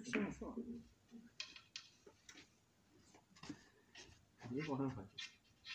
som fan. Det var den faktiskt.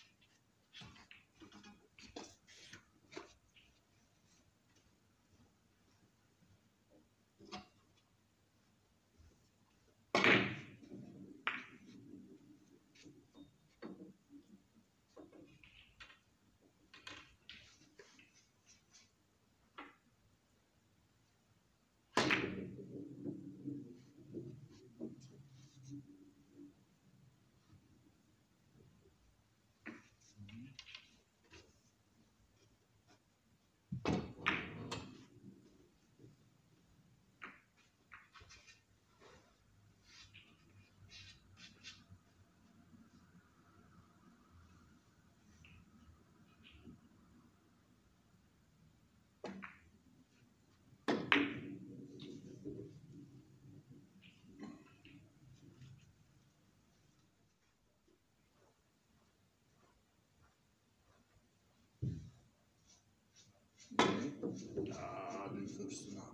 Ja, du först snabb.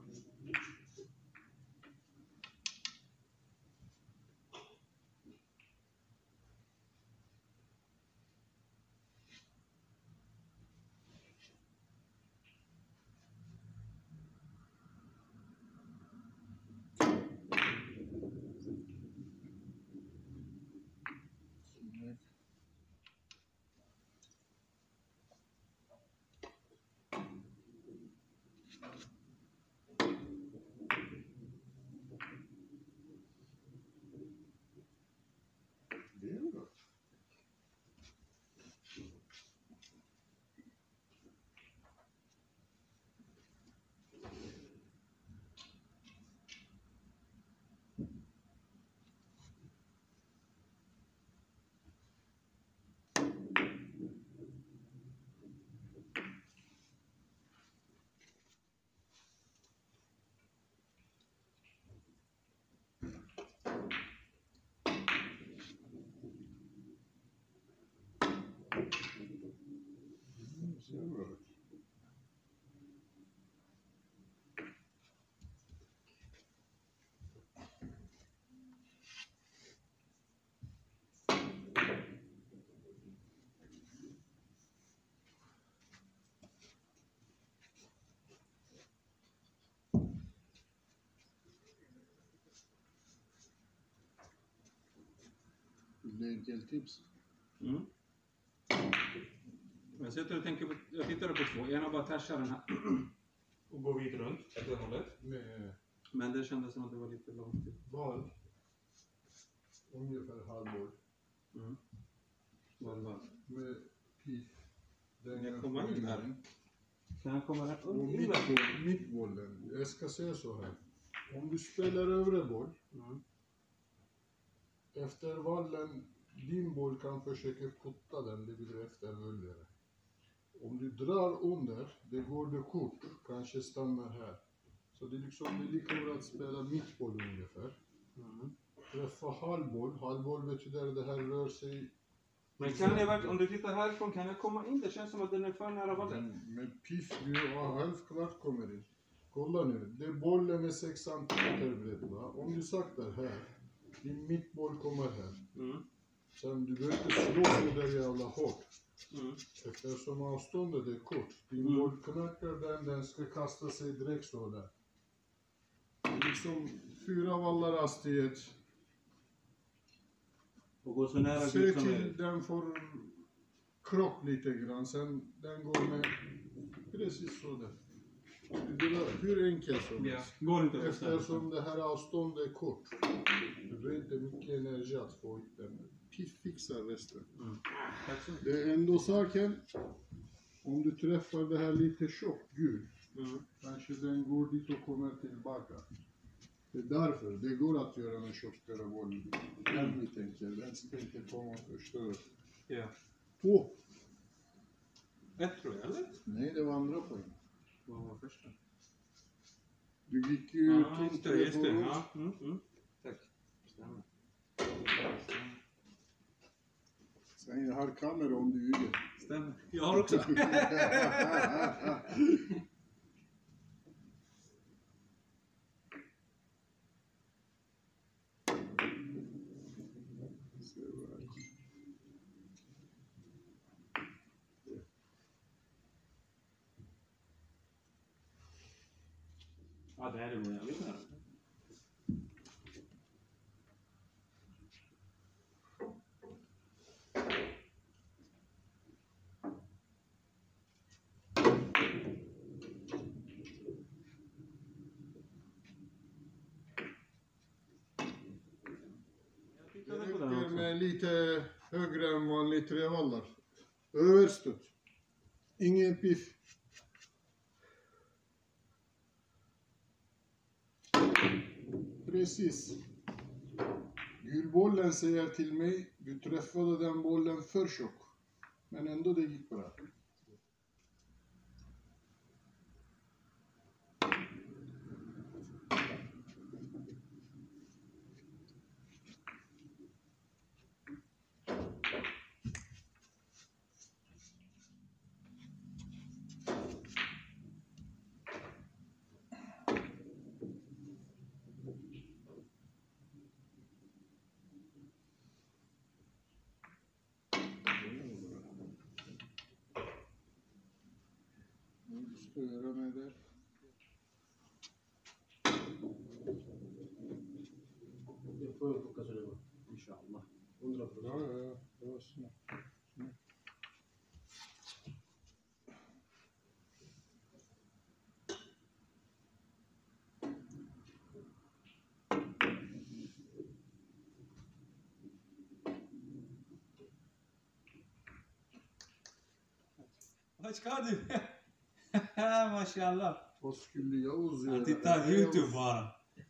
Det är enkelt tips. Mm. Jag sitter och tänker på, jag tittade på två. Ena bara tärsa den här och gå vid runt efter hållet. Men det kändes som att det var lite långt. Val. Ungefär halvår. Mm. Val. Med pif. Den jag kommer in här. Kan jag komma rätt och mittbollen. Jag ska säga så här. Om du spelar övre boll. Efter vallen, din boll kan försöka putta den, det blir efter vullare. Om du drar under, det går det kort, kanske stannar här. Så det är liksom, det är lika bra att spela mittboll ungefär. Träffa halvboll betyder det här rör sig. Men kan jag verkligen, om du tittar härifrån, kan jag komma in? Det känns som att den är för nära vallen. Med piff, du halvklart kommer in. Kolla nu, det bollen är 6 cm bredd, va? Om du saktar här. Din mittboll kommer här. Sen du behöver inte slå så där jävla hårt. Eftersom avståndet är kort. Din boll knackar den ska kasta sig direkt så där. Liksom 4 vallar hastighet. Och gå så nära. Se till den får krock lite grann. Sen den går med precis så där. Det var hur enkelt som helst. Går inte eftersom det här avståndet är kort. Du behöver inte mycket energi att få ut den. Piff fixar resten. Det är ändå saken. Om du träffar det här lite tjockt gul. Kanske den går dit och kommer tillbaka. Det är därför det går att göra med tjockare boll. Den vi tänker. Den ska inte komma och förstöra. Ja. På. 1 tror jag, eller? Nej, det var andra poäng. Vad var första? Du gick ju just det. Ja. Tack. Stämmer. Sen jag har kamera om du ljuger. Stämmer. Jag har också. Ja, det är det nog. Jag vet inte. Det räcker med lite högre än vanligt trevallar. Överstött. Ingen piff. Precis. Gulbollen säger till mig, du träffade den bollen för tjock. Men ändå det gick bra. Ska göra med det. Det får jag koka så det går. Inshallah. 100%. Ja. Det var snart. Vad ska du? Mashallah. Vad skulle Yavuz göra? Han tittar YouTube bara.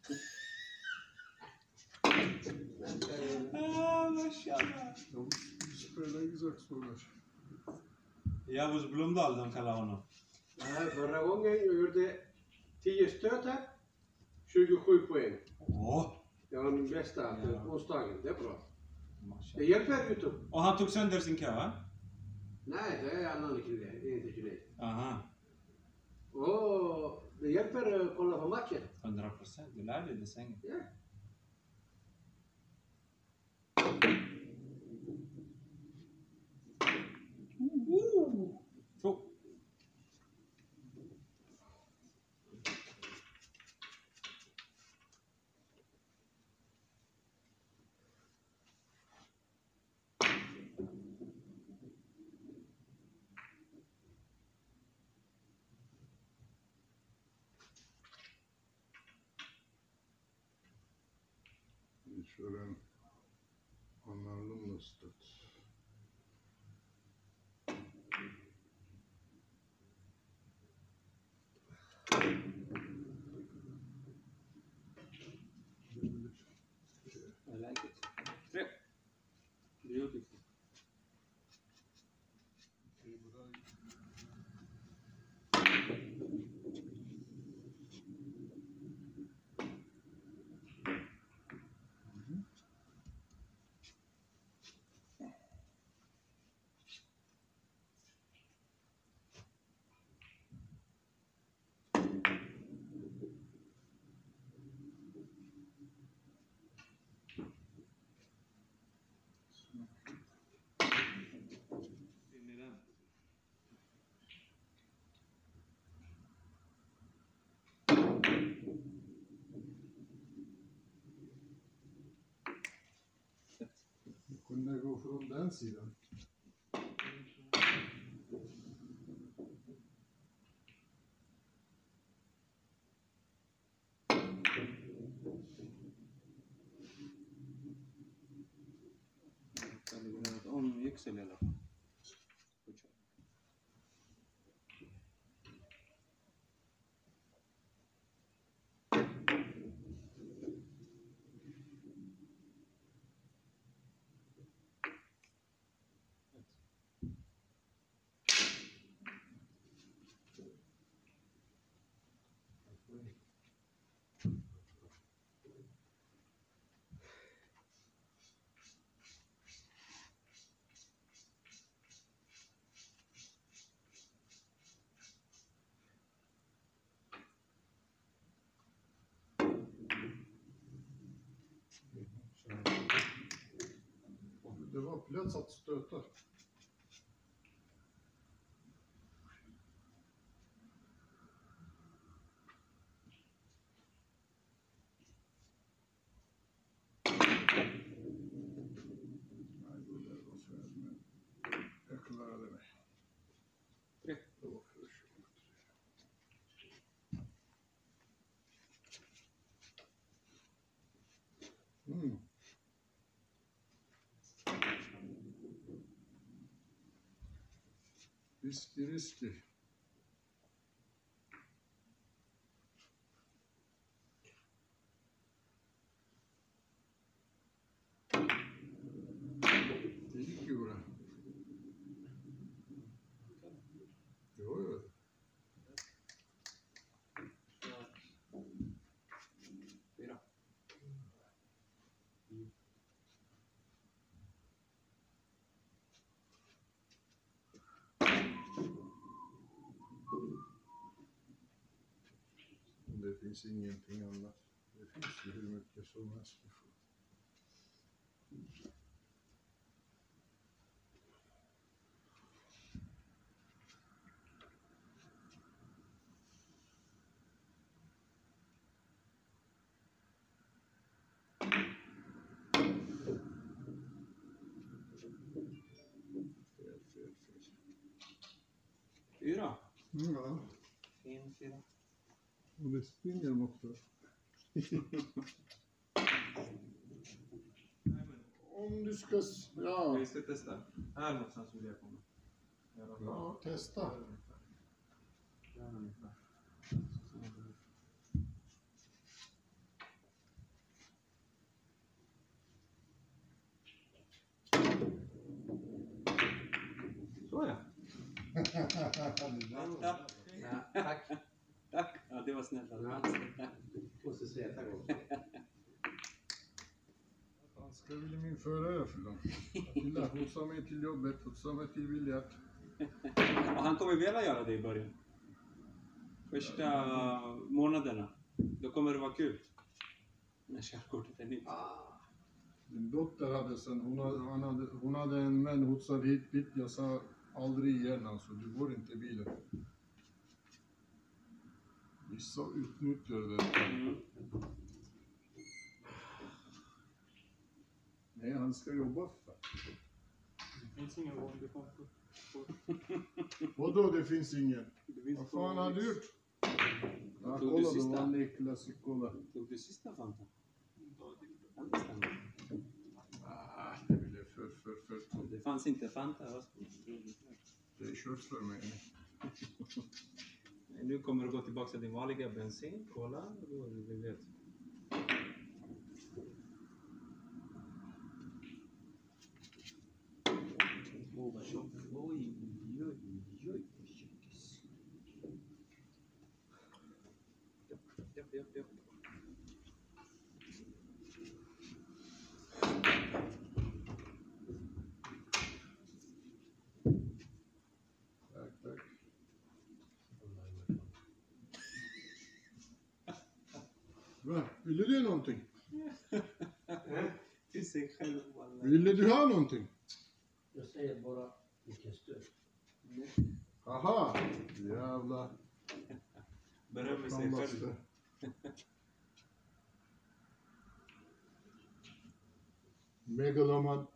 Mashallah. Yavuz spelar exakt så där. Yavuz Blomdahl, de kallar honom. Nej, förra gången jag gjorde 10 stötar, 27 poäng. Åh. Det var min bästa för onsdagen. Det är bra. Det Mashallah. hjälper YouTube. Och han tog sönder sin kö, va? Nej, det är annan kille. Det är inte Junaid. Aha. Och det hjälper att kolla på matchen. 100%. Du lär dig det sen. Ja. Två. Vi kör en annorlunda stöt. I like it. 3. Beautiful. In i den. Vi kunde gå från den sidan. Om yxel i alla fall. Det var plats att stöta. det där var fel, men jag klarade mig. Tre. Det var för sjukt. Riski. Det gick ju bra. Jo. Fyra. Det finns ingenting annat. Det finns ju hur mycket som helst. Fel. Fyra. Ja, En fyra. och det springer de också. Om du ska... Ja. Vi ska testa. Här någonstans vill jag komma. Ja, testa. Där ungefär. Så ja. Vänta. Ja, tack. Tack. Ja, det var snällt. Ja. Måste säga tack också. Vad ska ville min förare för dem? Killar, hotsa mig till jobbet, hotsa mig till biljard. Och han kommer vilja göra det i början. Första månaderna. Då kommer det vara kul. När körkortet är nytt. Min dotter hade sen, hon hade en vän hotsad hit dit. Jag sa aldrig igen alltså, du går inte i bilen. Vissa utnyttjar det. Mm. Nej, han ska jobba för. Det finns ingen vanlig konto. Vadå det finns ingen? Vad fan har du gjort? Ja, kolla, det var Niklas, kolla. Tog du sista Fanta? Det blev för. Det fanns inte Fanta. Det är kört för mig. Nu kommer du gå tillbaka till din vanliga bensin, cola, och då vi vet. Åh, vad tjock. Oj. Japp. Tack. Va? Ville du någonting? Till sig själv. Ville du ha någonting? Jag säger bara vilken stöd. Aha! Jävla... Berömmer sig själv. Megaloman.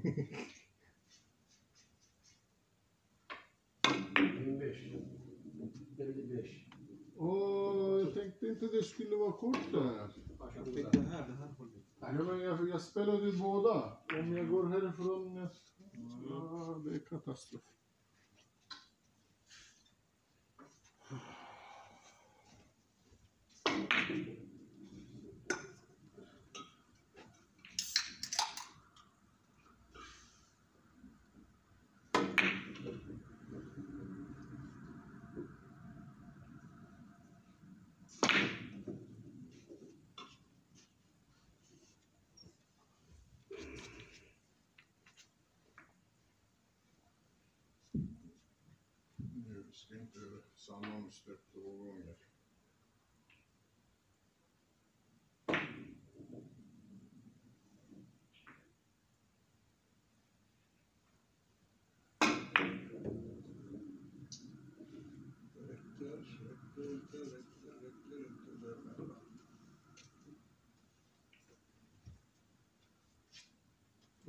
Jag tänkte inte det skulle vara kort där. Jag fick det här håller. Ja, men jag spelade ju båda. Om jag går härifrån... Ja, det är katastrof. Nu ska inte samma omstöp 2 gånger.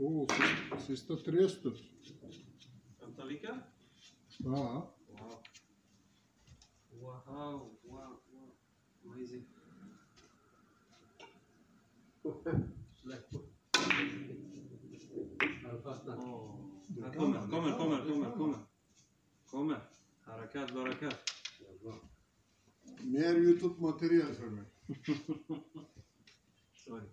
Oh, sista 3 studs. Vänta, vilka? Ja. Wow. Amazing. Släpp på. Har du fastnat? Här kommer. Harakat, barakat. Ja, Mer YouTube-material för mig. Sorry.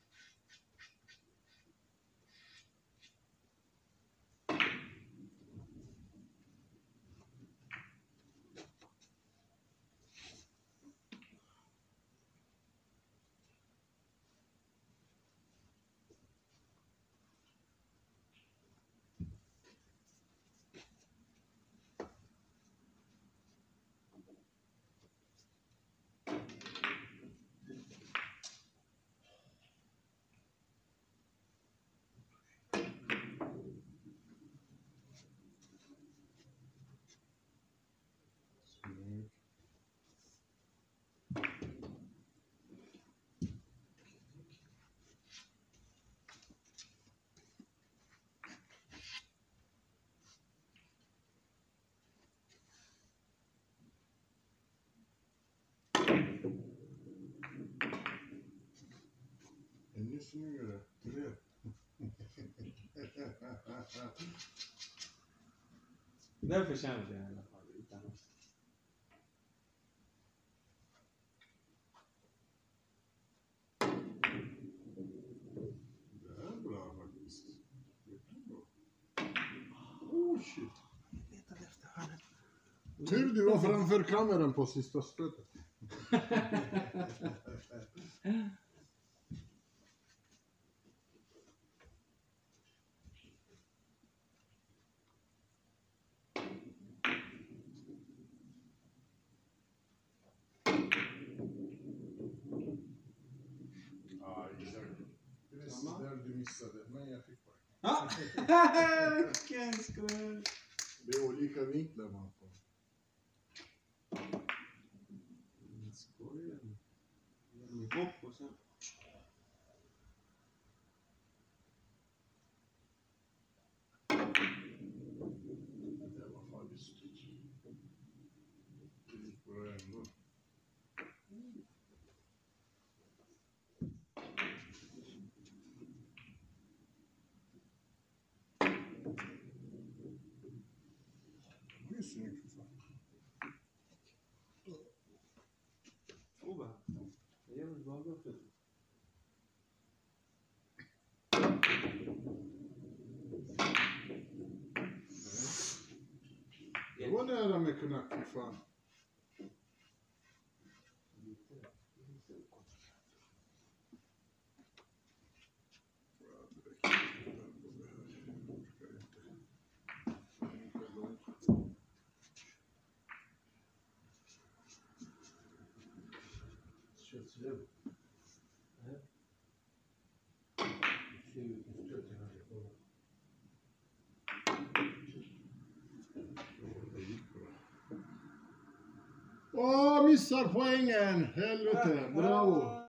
Snyggt. Ännu snyggare. 3. Den förtjänade jag i alla fall. Utan oss. Det är bra faktiskt. Det är bra. Oh shit. Letade efter hörnet. Tur du var framför kameran på sista stötet. Precis där du missade, men jag fick poäng. Ja! Vilken skräll! Det är olika vinklar man får. Skojar ni? Gör ni hopp och sen... Det var farligt. Det gick bra ändå. Det är snyggt för fan. Oba. Det gör väl bara gott ut. Det var nära med knack för fan. Köttslev. Nej. Se vilken stöt jag hade på. Åh, missar poängen! Helvete, bravo!